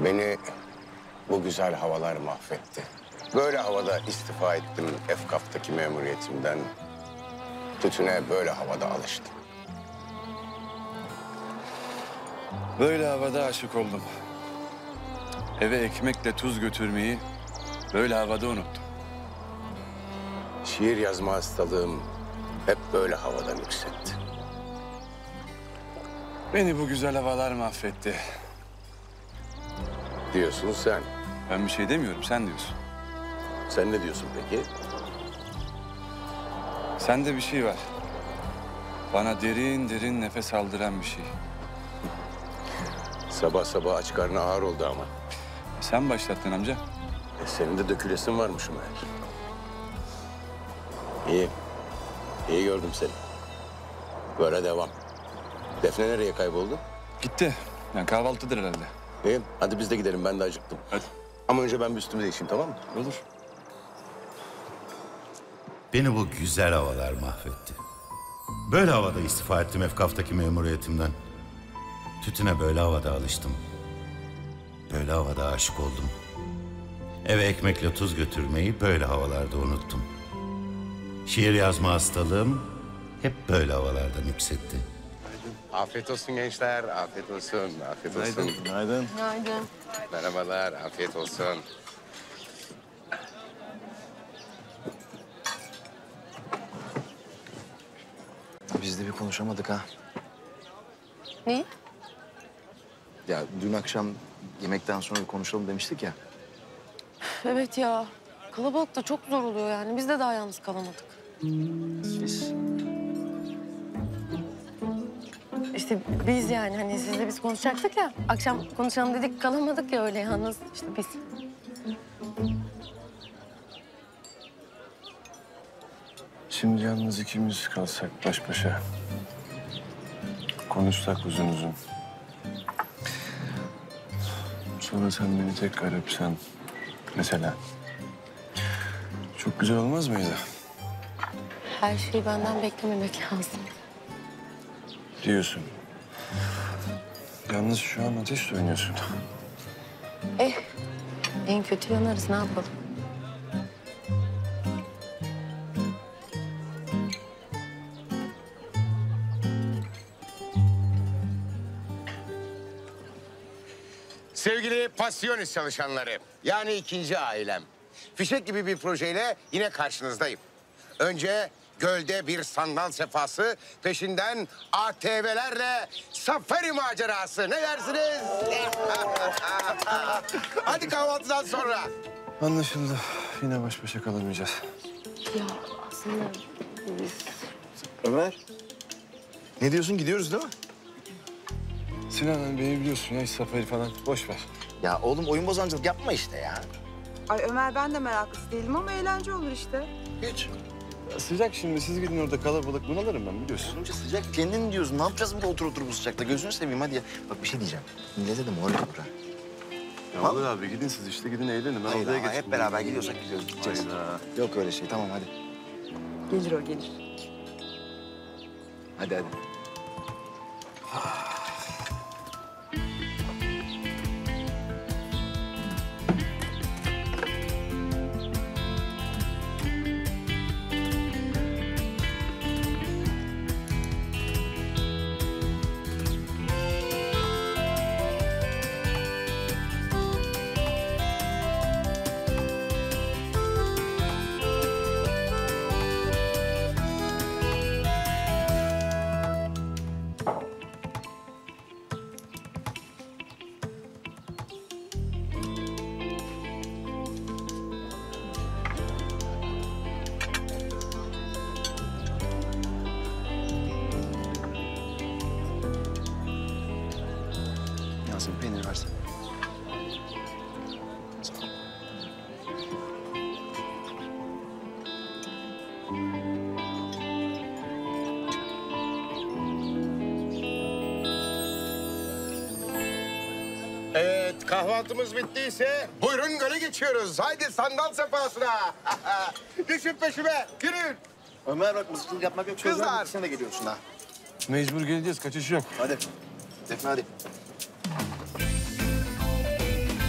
Beni bu güzel havalar mahvetti. Böyle havada istifa ettim Efkaf'taki memuriyetimden. Tütüne böyle havada alıştım. Böyle havada aşık oldum. Eve ekmekle tuz götürmeyi böyle havada unuttum. Şiir yazma hastalığım hep böyle havadan yükseltti. Beni bu güzel havalar mahvetti. Diyorsun sen. Ben bir şey demiyorum, sen diyorsun. Sen ne diyorsun peki? Sende bir şey var. Bana derin derin nefes aldıran bir şey. Sabah sabah aç karnı ağır oldu ama. Sen başlattın amca. Senin de dökülesin varmış meğer. İyi. İyi gördüm seni. Böyle devam. Defne nereye kayboldu? Gitti. Yani kahvaltıdır herhalde. İyi. Hadi biz de gidelim. Ben de acıktım. Hadi. Ama önce ben bir üstümü değişeyim, tamam mı? Olur. Beni bu güzel havalar mahvetti. Böyle havada istifa ettim Efkaf'taki memuriyetimden. Tütüne böyle havada alıştım. Böyle havada aşık oldum. Eve ekmekle tuz götürmeyi böyle havalarda unuttum. Şiir yazma hastalığım hep böyle havalardan yükseltti. Afiyet olsun gençler. Afiyet olsun. Afiyet olsun. Günaydın. Günaydın. Merhabalar. Afiyet olsun. Biz de bir konuşamadık ha. Ne? Ya dün akşam yemekten sonra bir konuşalım demiştik ya. Evet ya. Kalabalık da çok zor oluyor yani. Biz de daha yalnız kalamadık. Biz İşte biz yani hani sizle biz konuşacaktık ya. Akşam konuşalım dedik kalamadık ya öyle yalnız. İşte biz. Şimdi yalnız ikimiz kalsak baş başa. Konuşsak uzun uzun. Sonra sen beni tekrar öpsen mesela. Çok güzel olmaz mıydı? Her şeyi benden beklememek lazım. Diyorsun. Yalnız şu an ateşle oynuyorsun. En kötü yanarız ne yapalım? Sevgili Passionis çalışanları, yani ikinci ailem. Fişek gibi bir projeyle yine karşınızdayım. Önce gölde bir sandal sefası, peşinden ATV'lerle safari macerası. Ne dersiniz? Hadi kahvaltıdan sonra. Anlaşıldı. Yine baş başa kalamayacağız. Ya aslında biz... Ömer. Ne diyorsun, gidiyoruz değil mi? Sinan hani beni biliyorsun ya, hiç safari falan. Boş ver. Ya oğlum oyun bozancılık yapma işte ya. Ay Ömer ben de meraklısı değilim ama eğlence olur işte. Hiç. Ya sıcak şimdi, siz gidin orada kalabalık, bunalırım ben biliyorsun. Olunca sıcak kendin diyorsun. Ne yapacağız burada otur bu sıcakta? Gözünü seveyim hadi ya. Bak bir şey diyeceğim. Millete de moral olur ha. Ya olur abi, gidin siz işte, gidin eğlenin. Ben Hayır odaya ama geçeyim. hep beraber gidiyorsak gidiyoruz, gideceğiz. Hayda. Yok öyle şey, tamam hadi. Gelir o gelir. Hadi. Yasemin peynir versin. Evet, kahvaltımız bittiyse buyurun göle geçiyoruz. Haydi sandal sefasına. Düşün peşime, yürüyün. Ömer bak mızıkçılık yapmak yok. Kızlar. Sözler sen de geliyorsun ha. Mecbur geleceğiz, kaçış yok. Hadi. Defne hadi.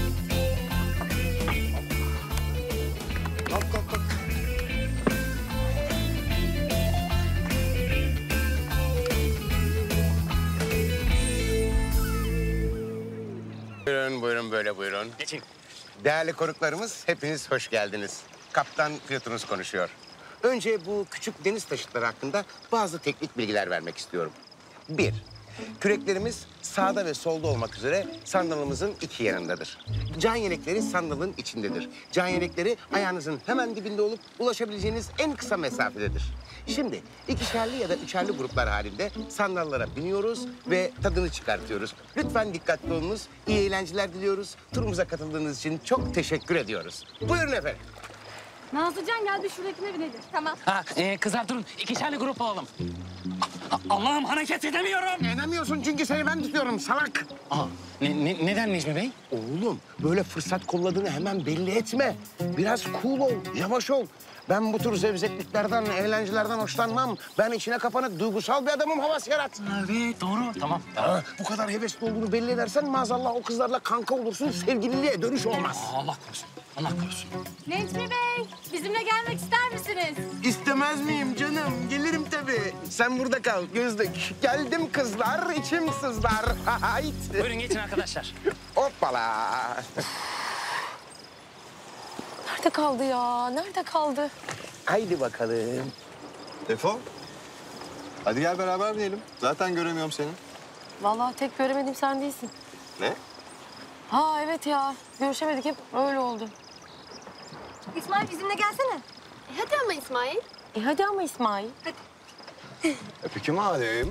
bakalım böyle buyurun. Geçin. Değerli konuklarımız, hepiniz hoş geldiniz. Kaptan pilotunuz konuşuyor. Önce bu küçük deniz taşıtları hakkında bazı teknik bilgiler vermek istiyorum. 1. Küreklerimiz sağda ve solda olmak üzere sandalımızın iki yanındadır. Can yelekleri sandalın içindedir. Can yelekleri ayağınızın hemen dibinde olup ulaşabileceğiniz en kısa mesafededir. Şimdi ikişerli ya da üçerli gruplar halinde sandallara biniyoruz ve tadını çıkartıyoruz. Lütfen dikkatli olunuz. İyi eğlenceler diliyoruz. Turumuza katıldığınız için çok teşekkür ediyoruz. Buyurun efendim. Nazlıcan gel bir şuradakine binelim. Tamam. Ha, kızlar durun. İkişerli grup olalım. Allah'ım hareket edemiyorum. Edemiyorsun çünkü seni ben tutuyorum salak. Aa, neden Necmi Bey? Oğlum böyle fırsat kolladığını hemen belli etme. Biraz cool ol, yavaş ol. Ben bu tür zevzekliklerden, eğlencelerden hoşlanmam. Ben içine kapanık, duygusal bir adamım, havas yarat. Evet doğru. Tamam. Ha, bu kadar hevesli olduğunu belli edersen maazallah o kızlarla kanka olursun, sevgililiğe dönüş olmaz. Allah korusun. Allah korusun. Necmi Bey, bizimle gelmek ister misiniz? İstemez miyim canım? Gelirim tabii. Sen burada kal, Gözlük. Geldim kızlar, içim sızlar. Hayt. Buyurun geçin arkadaşlar. Hoppala. Nerede kaldı ya? Nerede kaldı? Haydi bakalım. Defo. Hadi gel beraber binelim. Zaten göremiyorum seni. Vallahi tek göremedim sen değilsin. Ne? Ha evet ya. Görüşemedik hep öyle oldu. İsmail bizimle gelsene. Hadi ama İsmail. Hadi ama İsmail. Peki madem.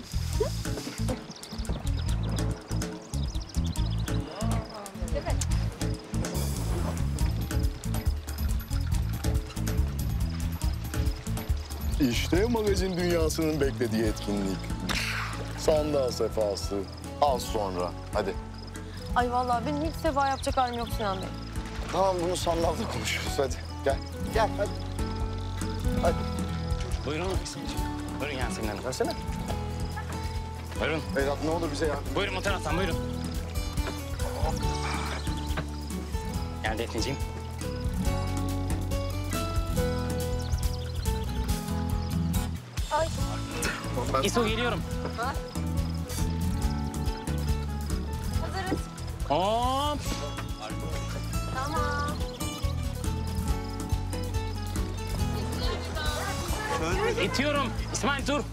İşte magazin dünyasının beklediği etkinlik. Sandal sefası. Az sonra. Hadi. Ay vallahi benim hiç sefa yapacak halim yok Sinan Bey. Tamam bunu sandalda konuşuruz. Hadi gel. Gel hadi. Hadi. Buyurun İsmail'ciğim. Buyurun Yasemin Hanım. Versene. Buyurun. Vedat ne olur bize yardım. Buyurun o taraftan buyurun. Gel Defneciğim. İso geliyorum. Hazırız. Hop. Tamam. İtiyorum. İsmail dur.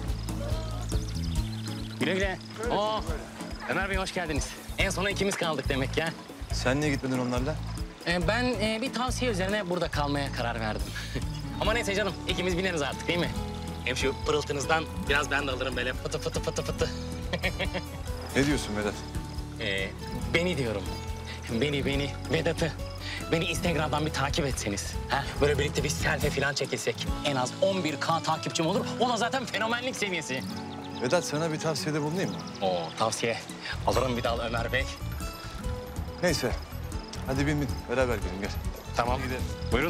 Güle güle. Oo. Ömer Bey hoş geldiniz. En sona ikimiz kaldık demek ya. Sen niye gitmedin onlarla? Ben bir tavsiye üzerine burada kalmaya karar verdim. Ama neyse canım, ikimiz bineriz artık değil mi? Hem şu pırıltınızdan biraz ben de alırım böyle fıtı fıtı fıtı fıtı. Ne diyorsun Vedat? Beni diyorum. Beni, Vedat'ı. Beni Instagram'dan bir takip etseniz. Ha? Böyle birlikte bir selfie falan çekilsek. En az 11K takipçim olur. O da zaten fenomenlik seviyesi. Vedat sana bir tavsiyede bulunayım mı? Oo tavsiye. Alırım bir dal Ömer Bey. Neyse. Hadi bin. Beraber gidelim gel. Tamam. Gidelim. Buyurun.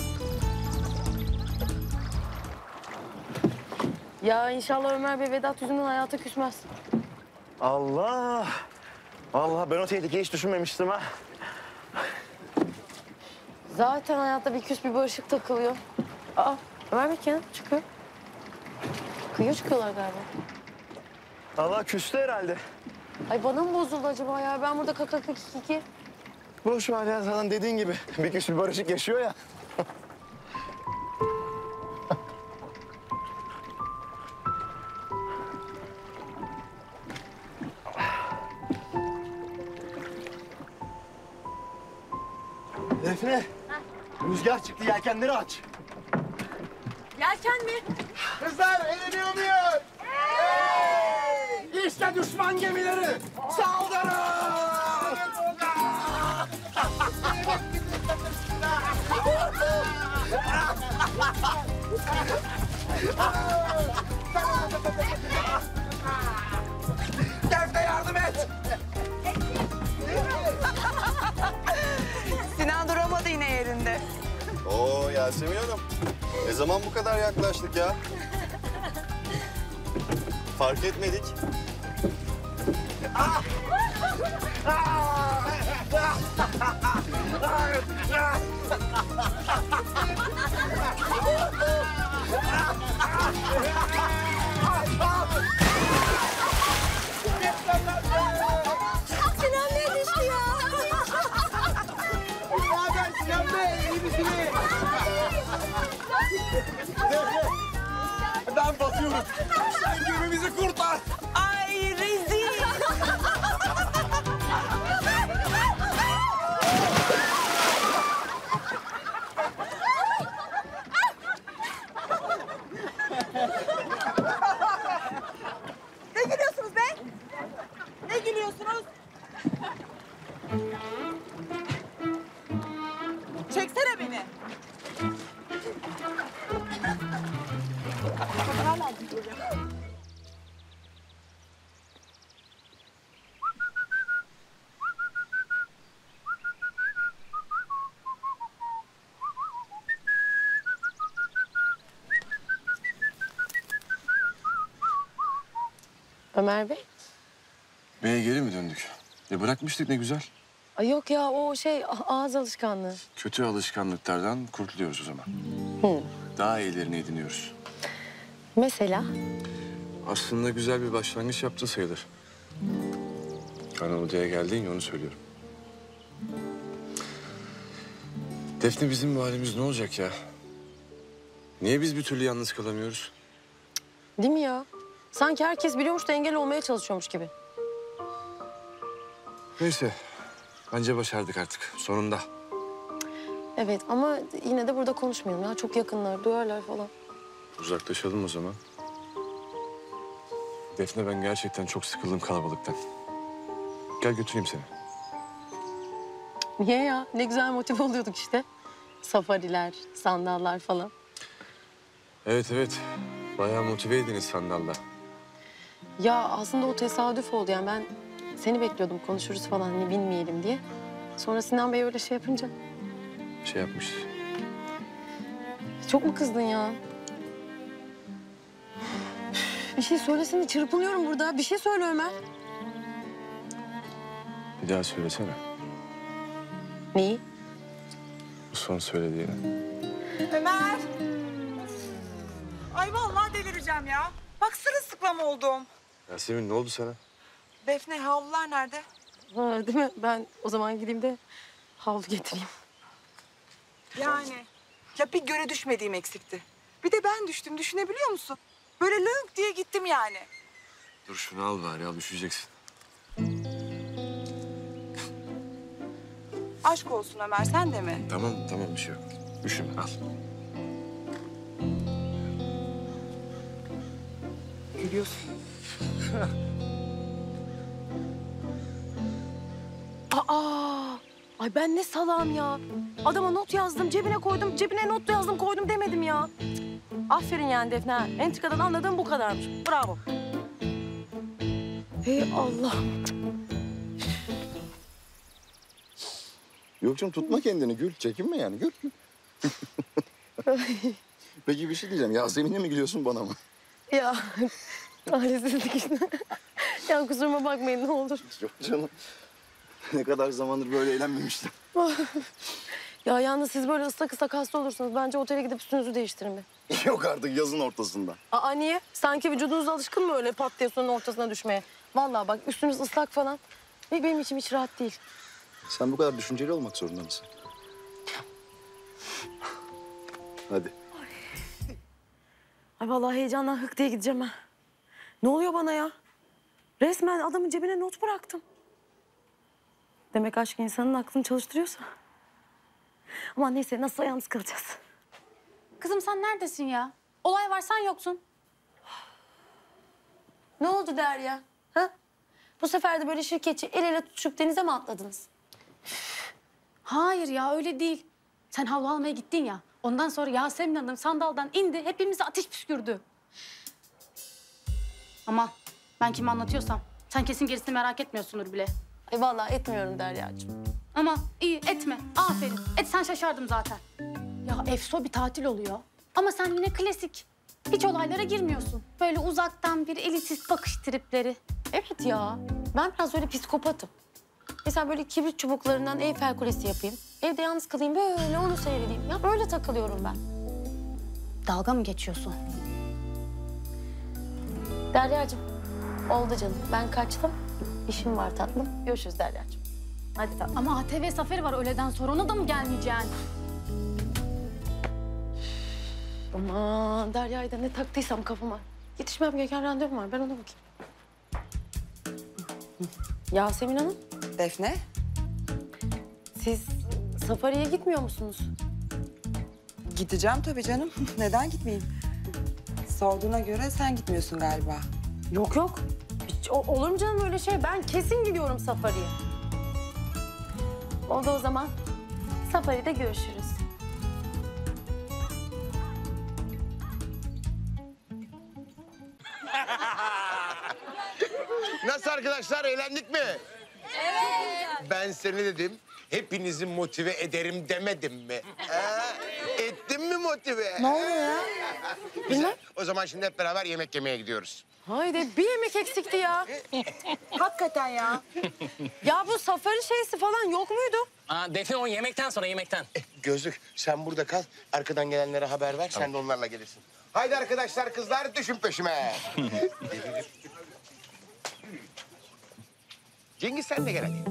Ya inşallah Ömer Bey Vedat yüzünden hayata küsmez. Allah. Vallahi ben o tehlikeyi hiç düşünmemiştim ha. Zaten hayatta bir küs bir barışık takılıyor. Aa Ömer Bey kendi çıkıyor. Kıyıya çıkıyorlar galiba. Allah küstü herhalde. Ay bana mı bozuldu acaba ya? Ben burada kaka kiki. Boş ver ya sana dediğin gibi. Bir küs bir barışık yaşıyor ya. Defne. Rüzgar çıktı yelkenleri aç. Yelken mi? Kızlar eğleniyor muyuz? İşte düşman gemileri. Saldırın! Defne yardım et. Sinan duramadı yine yerinde. Oo Yasemin Hanım. Ne zaman bu kadar yaklaştık ya? Fark etmedik. Sinan ne düştü ya? Ben batıyorum. Sen gemimizi kurtar. Ay rezil. Ne gülüyorsunuz be? Ne gülüyorsunuz? Çeksene beni. Ömer Bey. Bey'e geri mi döndük? Bırakmıştık ne güzel. Ay yok ya o şey ağız alışkanlığı. Kötü alışkanlıklardan kurtuluyoruz o zaman. Daha iyilerini ediniyoruz. Mesela? Aslında güzel bir başlangıç yaptın sayılır. Ana odaya geldin ya onu söylüyorum. Defne bizim bu halimiz ne olacak ya? Niye biz bir türlü yalnız kalamıyoruz? Değil mi ya? Sanki herkes biliyormuş da engel olmaya çalışıyormuş gibi. Neyse. Bence başardık artık. Sonunda. Evet ama yine de burada konuşmayalım ya. Çok yakınlar, duyarlar falan. Uzaklaşalım o zaman. Defne ben gerçekten çok sıkıldım kalabalıktan. Gel götüreyim seni. Niye ya? Ne güzel motive oluyorduk işte. Safariler, sandallar falan. Evet. Bayağı motiveydiniz sandalla. Ya aslında o tesadüf oldu yani ben seni bekliyordum konuşuruz falan hani bilmeyelim diye. Sonra Sinan Bey öyle şey yapınca Şey yapmış. çok mu kızdın ya? Bir şey söylesene çırpınıyorum burada. Bir şey söyle Ömer. Bir daha söylesene. Neyi? Bu son söylediğini. Ömer. Ay vallahi delireceğim ya. Bak sırılsıklam oldum. Yasemin ne oldu sana? Defne havlular nerede? Ha, değil mi? Ben o zaman gideyim de havlu getireyim. Yani. Ya bir göre düşmediğim eksikti. Bir de ben düştüm, düşünebiliyor musun? Böyle lönk diye gittim yani. Dur şunu al bari al üşüyeceksin. Aşk olsun Ömer, sen de mi? Tamam bir şey yok. Üşüme al. Gülüyorsun. Aa! Ay ben ne salağım ya. Adama not yazdım, cebine koydum, cebine not yazdım, koydum demedim ya. Cık. Aferin yani Defne. Ha. Entrikadan anladığım bu kadarmış. Bravo. Hey Allah. Yok canım tutma kendini Gül. Çekinme yani Gül. Peki bir şey diyeceğim. Yasemin'e mi gülüyorsun bana mı? Ya talihsizlik işte. Ya kusuruma bakmayın ne olur. Yok canım. Ne kadar zamandır böyle eğlenmemiştim. Ya yalnız siz böyle ıslak ıslak hasta olursunuz. Bence otele gidip üstünüzü değiştirin bir. Yok artık yazın ortasında. Aa niye? Sanki vücudunuz alışkın mı öyle pat diye suyun ortasına düşmeye? Vallahi bak üstünüz ıslak falan. Ve benim içim hiç rahat değil. Sen bu kadar düşünceli olmak zorunda mısın? Hadi. Ay vallahi heyecandan hık diye gideceğim ha. Ne oluyor bana ya? Resmen adamın cebine not bıraktım. Demek aşk insanın aklını çalıştırıyorsa. Ama neyse nasıl yalnız kalacağız? Kızım sen neredesin ya? Olay var sen yoksun. Ne oldu Derya? Ha? Bu sefer de böyle şirketçi el ele tutuşup denize mi atladınız? Hayır ya öyle değil. Sen havlu almaya gittin ya. Ondan sonra Yasemin Hanım sandaldan indi. Hepimize ateş püskürdü. Ama ben kime anlatıyorsam sen kesin gerisini merak etmiyorsundur bile. Ay vallahi etmiyorum Derya'cığım. Ama iyi etme. Aferin. Etsen şaşardım zaten. Ya efso bir tatil oluyor. Ama sen yine klasik. Hiç olaylara girmiyorsun. Böyle uzaktan bir elitist bakış tripleri. Evet ya. Ben biraz öyle psikopatım. Mesela böyle kibrit çubuklarından Eyfel Kulesi yapayım. Evde yalnız kalayım böyle onu seyredeyim. Ya böyle takılıyorum ben. Dalga mı geçiyorsun? Derya'cığım oldu canım. Ben kaçtım. İşim var tatlım. Görüşürüz Derya'cığım. Hadi tatlım. Ama ATV safari var öğleden sonra. Ona da mı gelmeyeceksin? Aman Derya'yı da ne taktıysam kafama. Yetişmem gereken randevum var. Ben ona bakayım. Yasemin Hanım, Defne? siz safariye gitmiyor musunuz? Gideceğim tabii canım. Neden gitmeyeyim? Sorduğuna göre sen gitmiyorsun galiba. Yok yok. Hiç, olur mu canım öyle şey? Ben kesin gidiyorum safariye. Oldu o zaman. Safaride görüşürüz. Nasıl arkadaşlar, eğlendik mi? Evet. Ben seni dedim, hepinizi motive ederim demedim mi? Ettim mi motive? Ne oluyor ya? Güzel. O zaman şimdi hep beraber yemek yemeye gidiyoruz. Haydi bir yemek eksikti ya. Hakikaten ya. Ya bu safari şeysi falan yok muydu? Aa, Defne o yemekten sonra yemekten. Gözlük, sen burada kal. Arkadan gelenlere haber ver, sen de onlarla gelirsin. Haydi arkadaşlar, kızlar düşün peşime. Cengiz sen de gel hadi.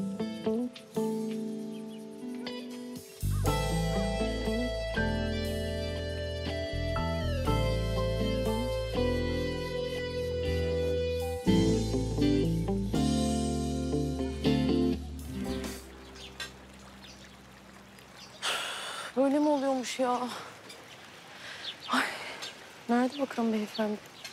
Böyle mi oluyormuş ya? Ay, nerede bakalım beyefendi?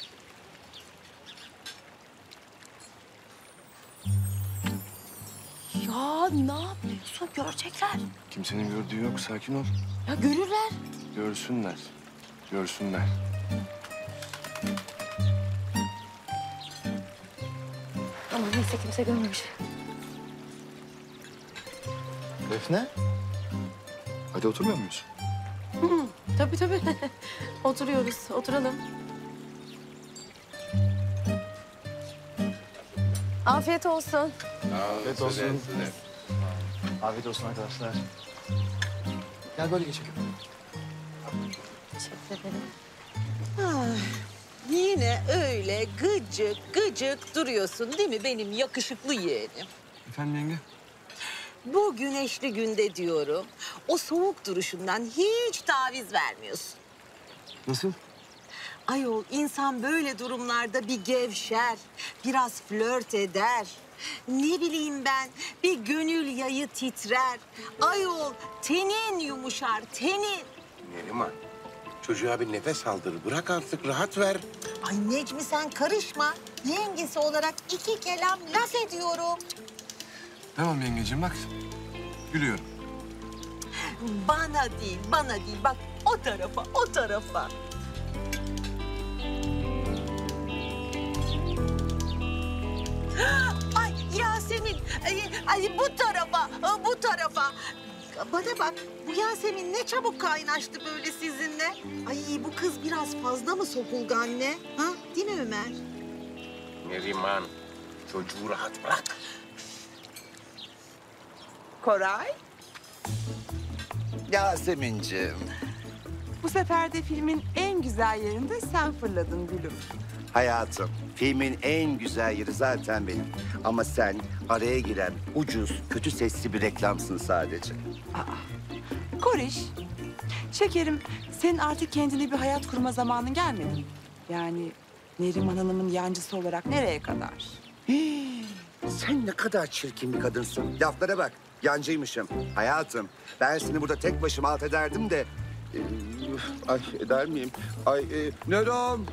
Ya ne yapıyorsun? Görecekler. Kimsenin gördüğü yok. Sakin ol. Ya görürler. Görsünler. Görsünler. Ama neyse kimse görmemiş. Defne? Hadi oturmuyor muyuz? Tabii tabii. Oturuyoruz. Oturalım. Afiyet olsun. Afiyet olsun. Afiyet olsun arkadaşlar. Gel böyle geçelim. Teşekkür ederim. Yine öyle gıcık gıcık duruyorsun değil mi benim yakışıklı yeğenim? Efendim yenge? Bu güneşli günde diyorum, o soğuk duruşundan hiç taviz vermiyorsun. Nasıl? Ayol, insan böyle durumlarda bir gevşer, biraz flört eder. Ne bileyim ben, bir gönül yayı titrer. Ayol, tenin yumuşar, tenin. Neriman, çocuğa bir nefes aldır. Bırak artık, rahat ver. Ay Necmi sen karışma. Yengesi olarak iki kelam laf ediyorum. Tamam yengeciğim bak. Gülüyorum. Bana değil, bana değil. Bak o tarafa, o tarafa. Ay Yasemin, ay bu tarafa, bu tarafa. Bana bak, bu Yasemin ne çabuk kaynaştı böyle sizinle. Ay bu kız biraz fazla mı sokuldu anne? Ha? Değil mi Ömer? Neriman, çocuğu rahat bırak. Koray, Yasemin'ciğim, bu sefer de filmin en güzel yerinde sen fırladın gülüm. hayatım. Filmin en güzel yeri zaten benim. Ama sen araya giren ucuz, kötü sesli bir reklamsın sadece. Koriş, şekerim senin artık kendine bir hayat kurma zamanın gelmedi mi? Yani Neriman Hanım'ın yancısı olarak nereye kadar? Sen ne kadar çirkin bir kadınsın. Laflara bak, yancıymışım. Hayatım, ben seni burada tek başıma alt ederdim de... ay eder miyim? Nerom!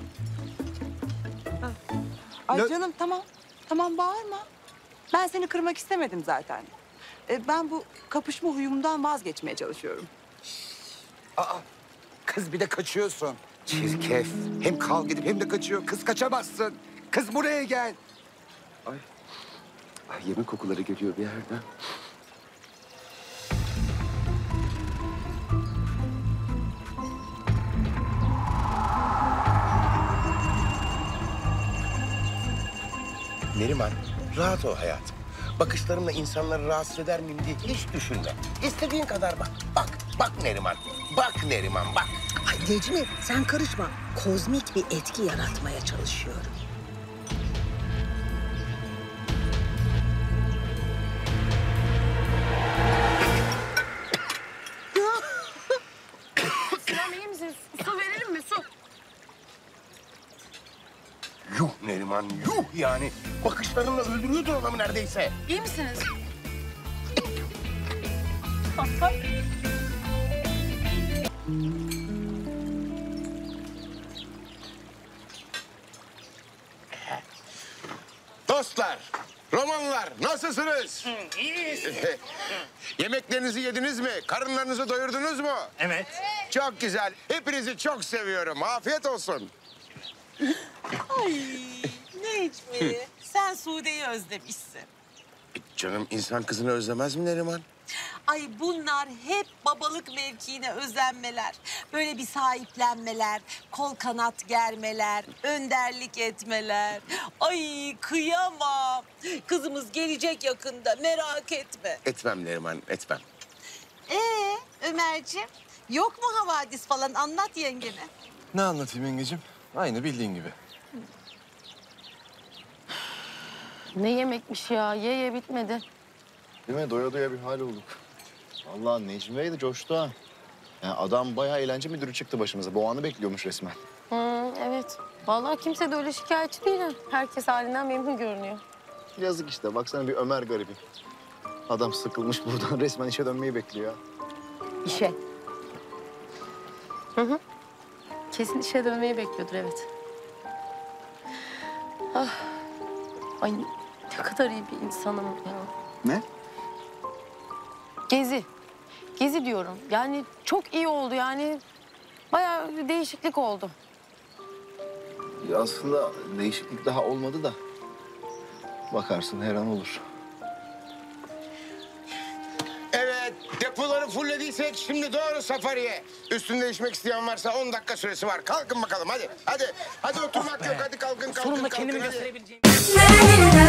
Ay Ne- canım tamam, tamam bağırma. Ben seni kırmak istemedim zaten. Ben bu kapışma huyumdan vazgeçmeye çalışıyorum. Kız bir de kaçıyorsun. Çirkef. Hem kavga edip hem de kaçıyor. Kız kaçamazsın. Kız buraya gel. Ay. Ay yemek kokuları geliyor bir yerden. Neriman, rahat ol hayatım. Bakışlarımla insanları rahatsız eder miyim diye hiç düşünme. İstediğin kadar bak. Bak Neriman. Bak Neriman, bak. Ay Necmi sen karışma. Kozmik bir etki yaratmaya çalışıyorum. Sinem iyi misiniz? Su verelim mi? Neriman yuh yani. Bakışlarınla öldürüyordun adamı neredeyse. İyi misiniz? Dostlar, romanlar nasılsınız? İyiyiz. Yemeklerinizi yediniz mi? Karınlarınızı doyurdunuz mu? Evet. Çok güzel. Hepinizi çok seviyorum. Afiyet olsun. Ay Necmi, sen Sude'yi özlemişsin. Canım insan kızını özlemez mi Neriman? Ay bunlar hep babalık mevkiine özenmeler. Böyle bir sahiplenmeler, kol kanat germeler, önderlik etmeler. Ay kıyamam. Kızımız gelecek yakında, merak etme. Etmem Neriman, etmem. Ömerciğim, yok mu havadis falan? Anlat yengene. Ne anlatayım yengecim? Aynı bildiğin gibi. Ne yemekmiş ya? Ye bitmedi. Değil mi? Doya doya bir hal olduk. Vallahi Necmi Bey de coştu ha. Yani adam bayağı eğlence müdürü çıktı başımıza. Bu anı bekliyormuş resmen. Evet. Vallahi kimse de öyle şikayetçi değil ha. Herkes halinden memnun görünüyor. Yazık işte. Baksana bir Ömer garibi. Adam sıkılmış buradan resmen işe dönmeyi bekliyor ya. İşe. Kesin işe dönmeyi bekliyordur, evet. Ah. Ay ne kadar iyi bir insanım ya. Ne? Gezi diyorum. Yani çok iyi oldu yani. Bayağı bir değişiklik oldu. Ya aslında değişiklik daha olmadı da. Bakarsın her an olur. Evet, depoları fullediysek şimdi doğru safariye. Üstünde değişmek isteyen varsa 10 dakika süresi var. Kalkın bakalım hadi. Hadi oturmak yok. Hadi kalkın. Sonunda kalkın, kendimi hadi. gösterebileceğim.